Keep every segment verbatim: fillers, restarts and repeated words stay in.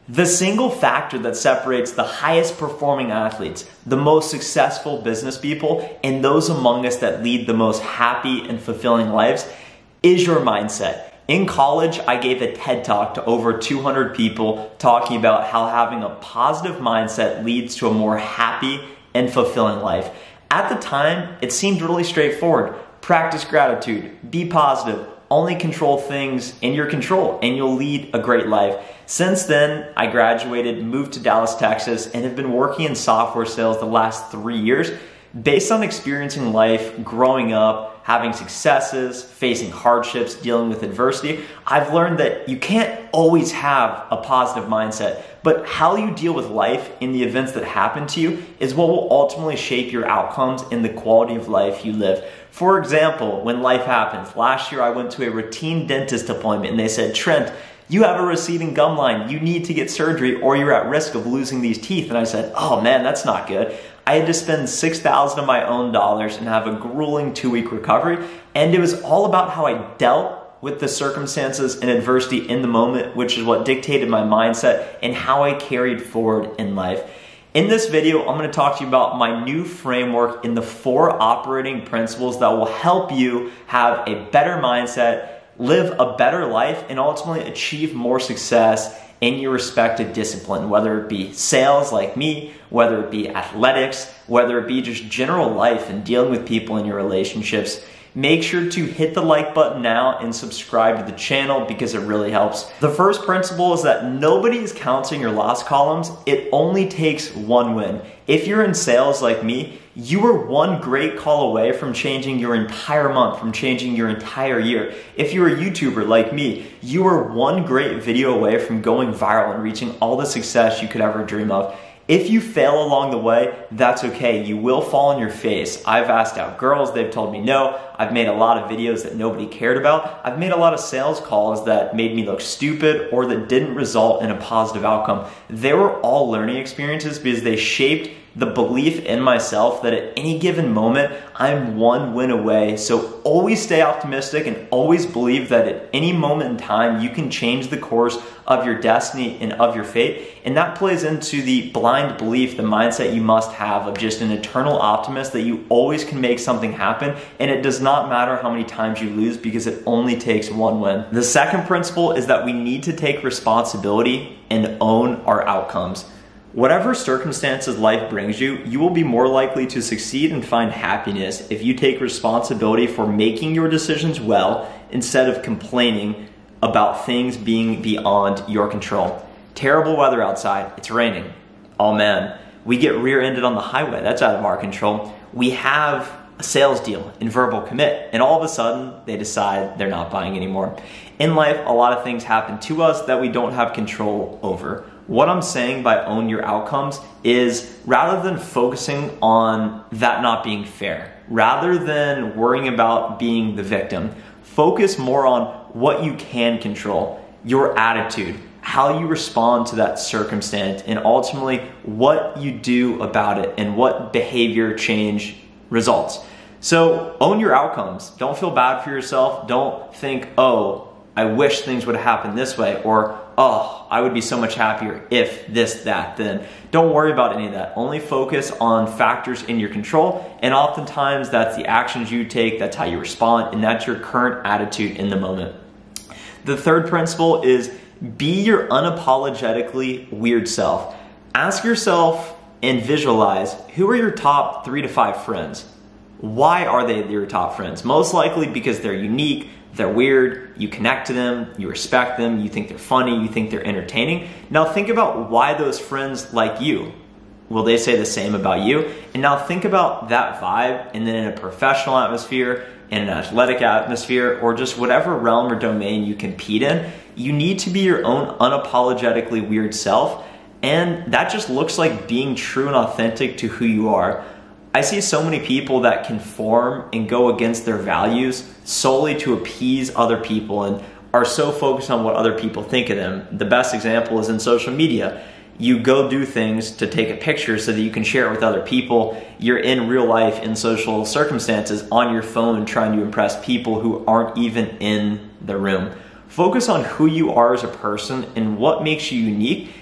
The single factor that separates the highest performing athletes, the most successful business people, and those among us that lead the most happy and fulfilling lives is your mindset. In college, I gave a TED Talk to over two hundred people talking about how having a positive mindset leads to a more happy and fulfilling life. At the time, it seemed really straightforward. Practice gratitude, be positive, only control things in your control, and you'll lead a great life. Since then, I graduated, moved to Dallas, Texas, and have been working in software sales the last three years. Based on experiencing life, growing up, having successes, facing hardships, dealing with adversity, I've learned that you can't always have a positive mindset, but how you deal with life in the events that happen to you is what will ultimately shape your outcomes and the quality of life you live. For example, when life happens, last year I went to a routine dentist appointment and they said, Trent, you have a receding gum line, you need to get surgery or you're at risk of losing these teeth. And I said, oh man, that's not good. I had to spend six thousand dollars of my own dollars and have a grueling two-week recovery. And it was all about how I dealt with the circumstances and adversity in the moment, which is what dictated my mindset and how I carried forward in life. In this video, I'm going to talk to you about my new framework in the four operating principles that will help you have a better mindset, live a better life, and ultimately achieve more success in your respective discipline, whether it be sales like me, whether it be athletics, whether it be just general life and dealing with people in your relationships. Make sure to hit the like button now and subscribe to the channel because it really helps. The first principle is that nobody is counting your loss columns. It only takes one win. If you're in sales like me, you are one great call away from changing your entire month, from changing your entire year. If you're a YouTuber like me, you are one great video away from going viral and reaching all the success you could ever dream of. If you fail along the way, that's okay. You will fall on your face. I've asked out girls, they've told me no. I've made a lot of videos that nobody cared about. I've made a lot of sales calls that made me look stupid or that didn't result in a positive outcome. They were all learning experiences because they shaped the belief in myself that at any given moment, I'm one win away. So always stay optimistic and always believe that at any moment in time, you can change the course of your destiny and of your fate. And that plays into the blind belief, the mindset you must have of just an eternal optimist that you always can make something happen. And it does not matter how many times you lose because it only takes one win. The second principle is that we need to take responsibility and own our outcomes. Whatever circumstances life brings you, you will be more likely to succeed and find happiness if you take responsibility for making your decisions well instead of complaining about things being beyond your control. Terrible weather outside, it's raining. Oh man, we get rear-ended on the highway, that's out of our control. We have a sales deal in verbal commit, and all of a sudden they decide they're not buying anymore. In life, a lot of things happen to us that we don't have control over. What I'm saying by own your outcomes is rather than focusing on that not being fair, rather than worrying about being the victim, focus more on what you can control, your attitude, how you respond to that circumstance, and ultimately what you do about it and what behavior change results. So own your outcomes. Don't feel bad for yourself. Don't think, oh, I wish things would happen this way, or oh, I would be so much happier if this, that, then. Don't worry about any of that. Only focus on factors in your control, and oftentimes that's the actions you take, that's how you respond, and that's your current attitude in the moment. The third principle is be your unapologetically weird self. Ask yourself and visualize, who are your top three to five friends? Why are they your top friends? Most likely because they're unique, they're weird, you connect to them, you respect them, you think they're funny, you think they're entertaining. Now think about why those friends like you. Will they say the same about you? And now think about that vibe, and then in a professional atmosphere, in an athletic atmosphere, or just whatever realm or domain you compete in, you need to be your own unapologetically weird self. And that just looks like being true and authentic to who you are. I see so many people that conform and go against their values solely to appease other people and are so focused on what other people think of them. The best example is in social media. You go do things to take a picture so that you can share it with other people. You're in real life, in social circumstances, on your phone trying to impress people who aren't even in the room. Focus on who you are as a person and what makes you unique,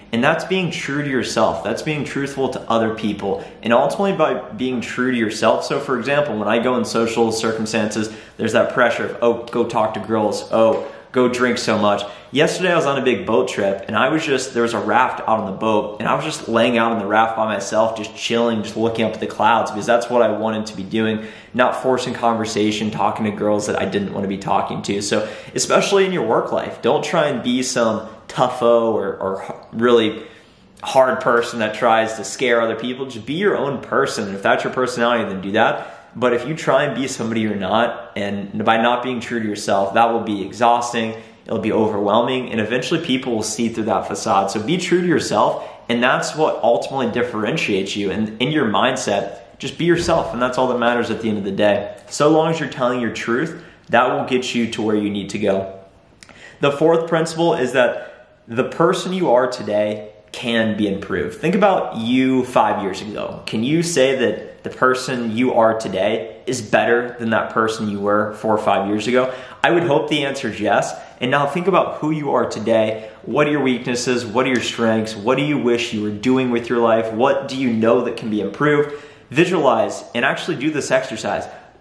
And that's being true to yourself. That's being truthful to other people. And ultimately by being true to yourself. So for example, when I go in social circumstances, there's that pressure of, oh, go talk to girls. Oh, go drink so much. Yesterday I was on a big boat trip and I was just, there was a raft out on the boat and I was just laying out on the raft by myself, just chilling, just looking up at the clouds because that's what I wanted to be doing, not forcing conversation, talking to girls that I didn't want to be talking to. So especially in your work life, don't try and be some tougho or, or really hard person that tries to scare other people. Just be your own person. And if that's your personality, then do that. But if you try and be somebody you're not, and by not being true to yourself, that will be exhausting, it'll be overwhelming, and eventually people will see through that facade. So be true to yourself, and that's what ultimately differentiates you. And in your mindset, just be yourself, and that's all that matters at the end of the day. So long as you're telling your truth, that will get you to where you need to go. The fourth principle is that the person you are today can be improved. Think about you five years ago. Can you say that the person you are today is better than that person you were four or five years ago? I would hope the answer is yes. And now think about who you are today. What are your weaknesses? What are your strengths? What do you wish you were doing with your life? What do you know that can be improved? Visualize and actually do this exercise.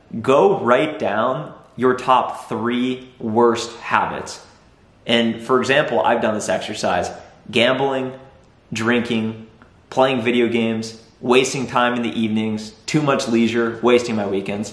Go write down your top three worst habits. And for example, I've done this exercise: gambling, drinking, playing video games, wasting time in the evenings, too much leisure, wasting my weekends.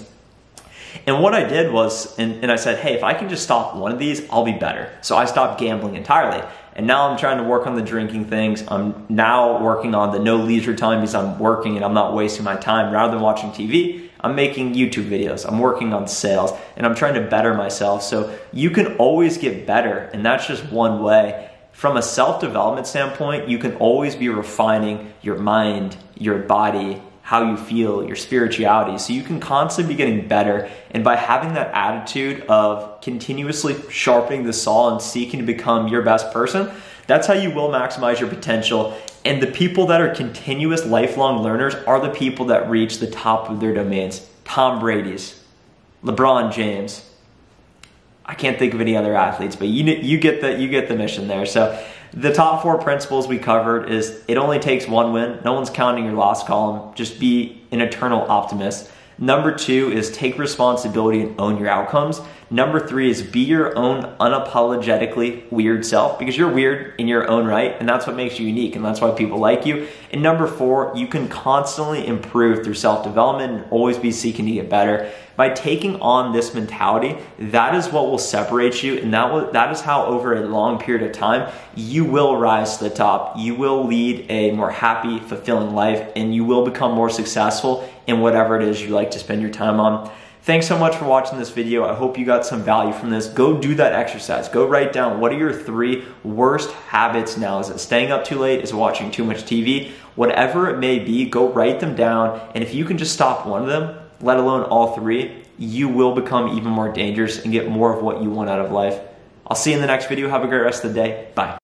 And what I did was, and, and I said, hey, if I can just stop one of these, I'll be better. So I stopped gambling entirely. And now I'm trying to work on the drinking things. I'm now working on the no leisure time because I'm working and I'm not wasting my time. Rather than watching T V, I'm making YouTube videos. I'm working on sales and I'm trying to better myself. So you can always get better, and that's just one way. From a self-development standpoint, you can always be refining your mind, your body, how you feel, your spirituality. So you can constantly be getting better. And by having that attitude of continuously sharpening the saw and seeking to become your best person, that's how you will maximize your potential. And the people that are continuous lifelong learners are the people that reach the top of their domains. Tom Brady's, LeBron James. I can't think of any other athletes, but you you get the you get the mission there. So the top four principles we covered is it only takes one win. No one's counting your loss column. Just be an eternal optimist. Number two is take responsibility and own your outcomes. Number three is be your own unapologetically weird self, because you're weird in your own right, and that's what makes you unique, and that's why people like you. And number four, you can constantly improve through self-development and always be seeking to get better. By taking on this mentality, that is what will separate you, and that will, that is how over a long period of time, you will rise to the top. You will lead a more happy, fulfilling life, and you will become more successful in whatever it is you like to spend your time on. Thanks so much for watching this video. I hope you got some value from this. Go do that exercise. Go write down, what are your three worst habits now? Is it staying up too late? Is it watching too much T V? Whatever it may be, go write them down. And if you can just stop one of them, let alone all three, you will become even more dangerous and get more of what you want out of life. I'll see you in the next video. Have a great rest of the day. Bye.